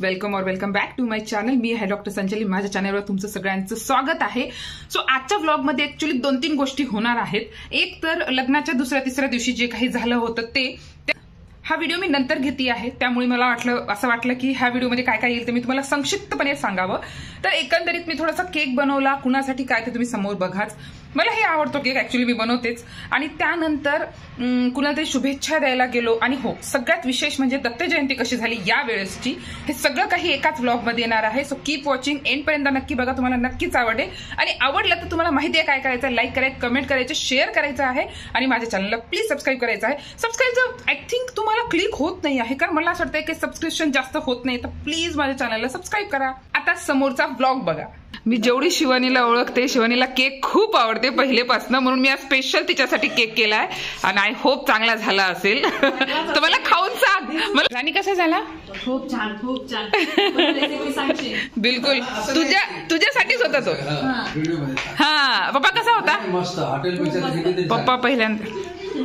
Welcome और welcome back to my channel. मी आहे डॉक्टर संचली। माझ्या चॅनलवर तुमचं सगळ्यांचं स्वागत आहे। सो आजच्या व्लॉगमध्ये ऍक्च्युअली 2-3 गोष्टी होणार आहेत। एक तर लग्नाच्या दुसऱ्या तिसऱ्या दिवशी जे काही झालं होतं ते हा व्हिडिओ मी नंतर घेते आहे, त्यामुळे मला असं वाटलं की ह्या व्हिडिओमध्ये काय काय येईल ते मी तुम्हाला संक्षिप्तपणे सांगावं। तर एकंदरीत मी थोडासा केक बनवला, कुणासाठी काय ते तुम्ही समोर बघाच। मला हे आवडतो केक, ऍक्च्युअली मी बनवतेच। आणि त्यानंतर कुणाला तरी शुभेच्छा द्यायला गेलो। आणि हो, सगळ्यात विशेष म्हणजे दत्त जयंती कशी झाली या वेळेसची, हे सगळं काही एकाच व्लॉगमध्ये येणार आहे। सो कीप वॉचिंग, एंड पर्यंत नक्की बघा, तुम्हाला नक्कीच आवडेल। आणि आवडलं तर तुम्हाला माहिती आहे काय करायचं, लाईक करायचं, कमेंट करायचं, शेअर करायचं आहे आणि माझ्या चॅनलला प्लीज सबस्क्राईब करायचं आहे। सबस्क्राईब आय थिंक तुम्हाला क्लिक होत नाही आहे, कारण मला असं वाटतं की सबस्क्रिप्शन जास्त होत नाही, तर प्लीज माझ्या चॅनलला सबस्क्राईब करा। आता समोरचा व्लॉग बघा। मी जेवढी शिवानीला ओळखते, शिवानीला केक खूप आवडते पहिलेपासून, म्हणून मी आज स्पेशल तिच्यासाठी केक केलाय आणि आय होप चांगला झाला असेल। तर मला खाऊन सांग, मला राणी कसा झाला? खूप छान, खूप छान। बिलकुल तुझ्यासाठीच होता तो। हा, पप्पा कसा होता? पप्पा पहिल्यांदा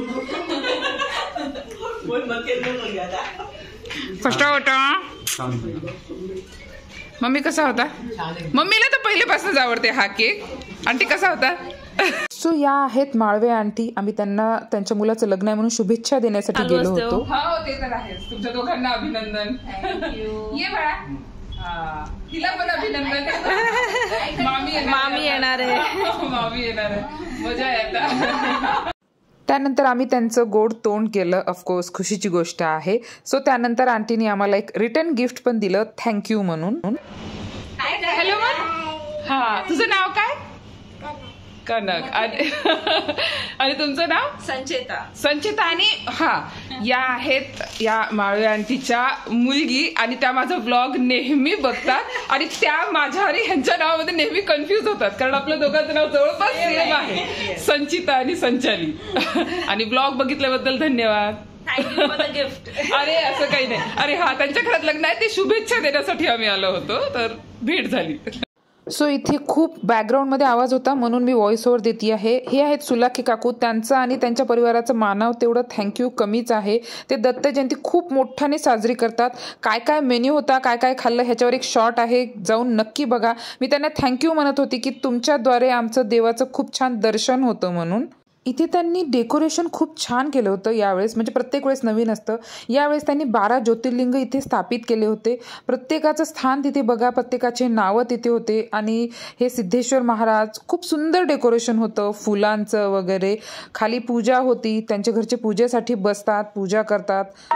फर्स्ट होता। मम्मी कसा होता? मम्मीला तर पहिलेपासूनच आवडते हा केक। आंटी कसा होता? सो या आहेत माळवे आंटी। आम्ही त्यांना त्यांच्या मुलाचं लग्न आहे म्हणून शुभेच्छा देण्यासाठी गेलो होतो। हो, ते तर आहेच। तुमच्या दोघांना अभिनंदन। ये बाळा, तिला पण अभिनंदन। मामी येणार आहे, मामी येणार आहे, मजा येतात। त्यानंतर आम्ही त्यांचं गोड तोंड केलं, ऑफकोर्स खुशीची गोष्ट आहे। सो त्यानंतर आंटीने आम्हाला एक रिटर्न गिफ्ट पण दिलं, थँक्यू म्हणून। हॅलो हा, तुझं नाव काय? कनक। आणि तुमचं नाव? संचिता। आणि हा, या आहेत या माळवे आंटीच्या मुलगी, आणि त्या माझा व्लॉग नेहमी बघतात आणि त्या माझ्या आणि ह्यांच्या नावामध्ये नेहमी कन्फ्युज होतात, कारण आपल्या दोघांचं नाव जवळपास सेम आहे, संचिता आणि संचाली। आणि व्लॉग बघितल्याबद्दल धन्यवाद। गिफ्ट अरे असं काही नाही। अरे हा, त्यांच्या घरात लग्न आहे, ते शुभेच्छा देण्यासाठी आम्ही आलो होतो, तर भेट झाली। सो इथे खूप बॅकग्राऊंडमध्ये आवाज होता म्हणून मी व्हॉइस ओव्हर देते आहे। हे आहेत सुलाखी काकू, त्यांचं आणि त्यांच्या परिवाराचं मानाव तेवढं थँक्यू कमीच आहे। ते दत्त जयंती खूप मोठ्याने साजरी करतात। काय काय मेन्यू होता, काय काय खाल्लं, ह्याच्यावर एक शॉर्ट आहे, जाऊन नक्की बघा। मी त्यांना थँक्यू म्हणत होती की तुमच्याद्वारे आमचं देवाचं खूप छान दर्शन होतं म्हणून। इथे त्यांनी डेकोरेशन खूप छान केलं होतं यावेळेस, म्हणजे प्रत्येक वेळेस नवीन असतं। यावेळेस त्यांनी 12 ज्योतिर्लिंग इथे स्थापित केले होते। प्रत्येकाचं स्थान तिथे बघा, प्रत्येकाचे नावं तिथे होते। आणि हे सिद्धेश्वर महाराज, खूप सुंदर डेकोरेशन होतं, फुलांचं वगैरे। खाली पूजा होती, त्यांच्या घरचे पूजेसाठी बसतात, पूजा करतात।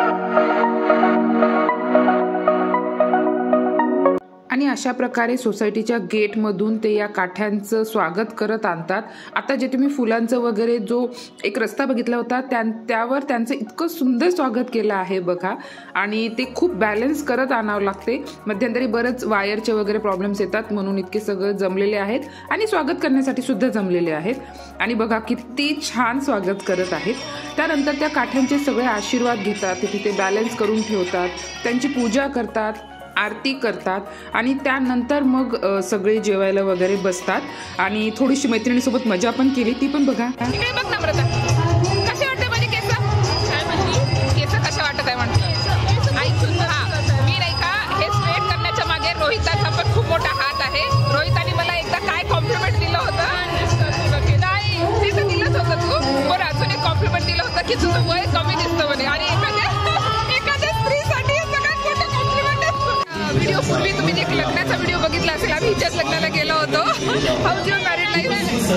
आणि अशा प्रकारे सोसायटीच्या गेटमधून ते या काठ्यांचं स्वागत करत आणतात। आता जे तुम्ही फुलांचं वगैरे जो एक रस्ता बघितला होता त्यावर त्यांचं इतकं सुंदर स्वागत केलं आहे बघा। आणि ते खूप बॅलन्स करत आणावं लागते, मध्यंतरी बरंच वायरचे वगैरे प्रॉब्लेम्स येतात, म्हणून इतके सगळं जमलेले आहेत आणि स्वागत करण्यासाठी सुद्धा जमलेले आहेत। आणि बघा किती छान स्वागत करत आहेत। त्यानंतर त्या काठ्यांचे सगळे आशीर्वाद घेतात, तिथे ते बॅलन्स करून ठेवतात, त्यांची पूजा करतात, आरती करतात आणि त्यानंतर मग सगळे जेवायला वगैरे बसतात। आणि थोडीशी मैत्रिणीसोबत मजा पण केली, ती पण बघा। कसे वाटते माझे केस? केस कसे वाटत आहे म्हणते ऐकून? हा, मी नाही का, हे स्ट्रेट करण्याच्या मागे रोहिताचा पण खूप मोठा हात आहे। रोहिताने मला एकदा काय कॉम्प्लिमेंट दिलं होतं? नाही, ते तर दिलंच होतं तू, बरं अजून एक कॉम्प्लिमेंट दिलं होतं की तुझं वय कमी दिसतं म्हणे। आणि एखाद्या स्त्रीसाठी व्हिडिओ पूर्वी तुम्ही जे लग्नाचा व्हिडिओ बघितला असेल, आम्ही हिच्याच लग्नाला गेलो होतो। How's your married life?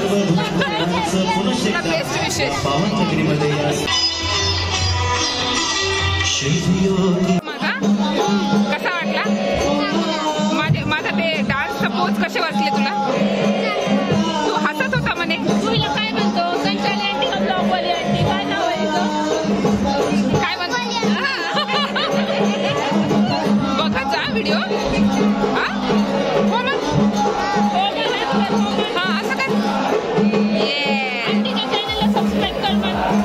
Best विशेष। माझा कसा वाटला? माझा ते डान्स पोज कसे वाटले तुला? तू हसत होता म्हणे। तुला काय म्हणतो संचाली आंटी का ब्लॉग वाली आंटी? काय नाव आहे तुझं? काय म्हणतो? बघत जा व्हिडिओ।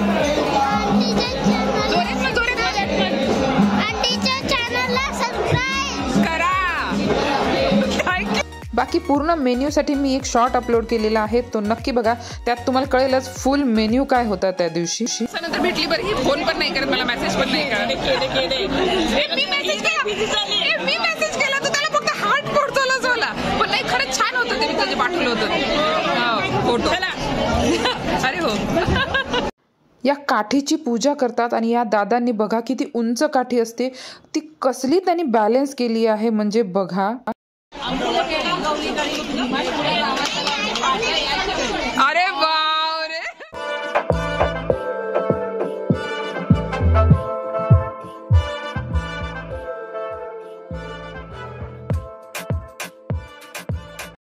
आंटीच्या चॅनलला सबस्क्राइब बाकी पूर्ण मेन्यूसाठी मी एक शॉर्ट अपलोड केलेला आहे, तो नक्की बघा. त्यात तुम्हाला कळेलच फुल मेन्यू काय होता त्या दिवशी. नंतर भेटली बरं, ही फोन पण नाही करत मला, मेसेज पण नाही करत. मी मेसेज केला तर त्याला फक्त हार्ट पोहोचवलाच मला. पण नाही, खरंच छान होतं ते, मी त्याचे पाठवलं होतं फोटो. अरे हो. या काठीची पूजा करतात आणि या दादांनी बघा किती उंच काठी असते, ती कसली त्यांनी बॅलन्स केली आहे म्हणजे बघा.